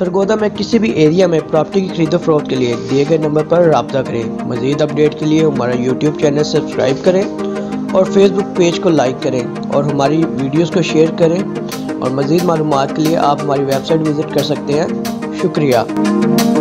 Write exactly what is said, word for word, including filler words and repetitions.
सरगोधा में किसी भी एरिया में प्रॉपर्टी की खरीदो फरोख्त के लिए दिए गए नंबर पर रब्ता करें। मज़ीद अपडेट के लिए हमारा यूट्यूब चैनल सब्सक्राइब करें और फेसबुक पेज को लाइक करें और हमारी वीडियोस को शेयर करें। और मज़ीद मालूमात के लिए आप हमारी वेबसाइट विज़िट कर सकते हैं। शुक्रिया।